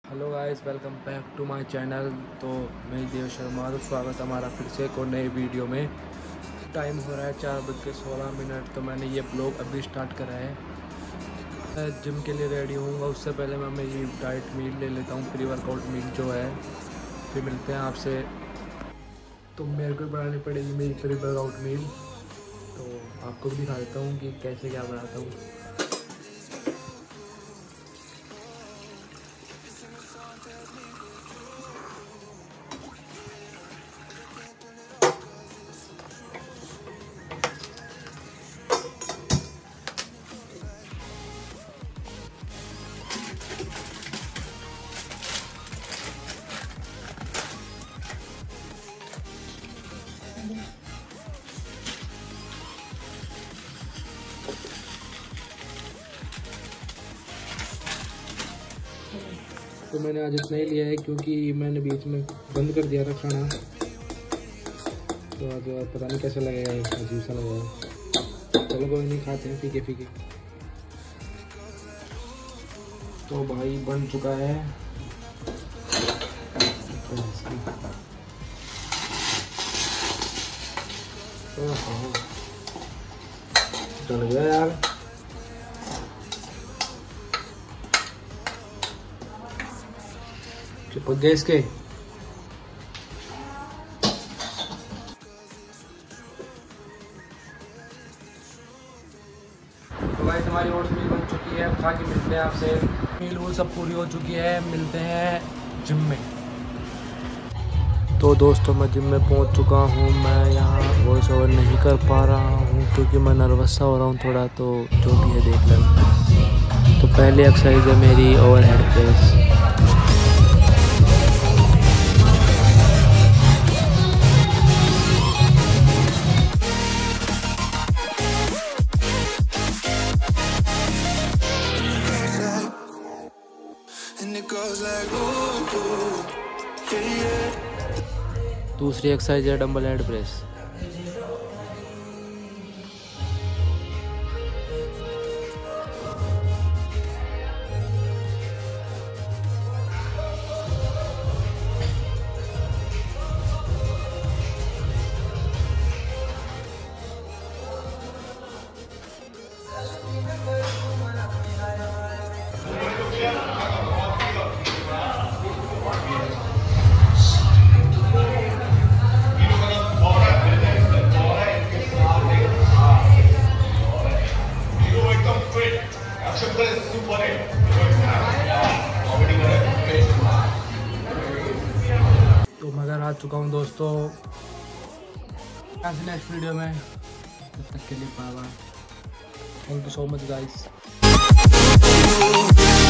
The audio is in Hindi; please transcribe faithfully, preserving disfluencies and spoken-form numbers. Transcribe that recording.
Hello guys, welcome back to my channel. तो मैं देव शर्मा, तो स्वागत हमारा फिर से एक और नए वीडियो में। टाइम हो रहा है चार बज के सोलह मिनट। तो मैंने ये ब्लॉग अभी स्टार्ट करा है। मैं जिम के लिए रेडी होऊंगा, उससे पहले मैं मेरी डाइट मील ले लेता हूँ, प्री वर्कआउट मील जो है। फिर मिलते हैं आपसे। तो मेरे को बनानी पड़ेगी मेरी प्री वर्कआउट मील, तो आपको भी दिखा देता हूँ कि कैसे क्या बनाता हूँ। तो मैंने आज इतना ही लिया है क्योंकि मैंने बीच में बंद कर दिया था खाना। तो आज पता नहीं कैसा लगेगा, अजीब सा लगेगा। चलो कोई नहीं, खाते हैं फीके फीके। तो भाई बन चुका है। चल गया यार। चिपक गए इसके। तो भाई हमारी ओट्स मील बन चुकी है, खा के मिलते हैं आपसे। मील वो सब पूरी हो चुकी है, मिलते हैं जिम में। तो दोस्तों मैं जिम में पहुंच चुका हूं। मैं यहाँ वॉइस ओवर नहीं कर पा रहा हूं क्योंकि मैं नर्वस सा हो रहा हूं थोड़ा, तो जो भी है देख लें। तो पहली एक्सरसाइज है मेरी ओवर हेड प्रेस। दूसरी एक्सरसाइज है डंबल हेड प्रेस। तो मैं घर आ चुका हूँ दोस्तों। नेक्स्ट वीडियो में, तब तक के लिए bye bye. Thank you so much guys.